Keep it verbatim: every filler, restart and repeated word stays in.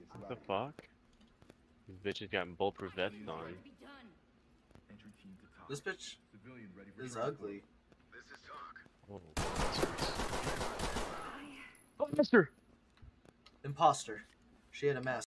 What the fuck? These bitches got bulletproof vests on. This bitch is ugly. Oh, oh, mister! Imposter. She had a mask.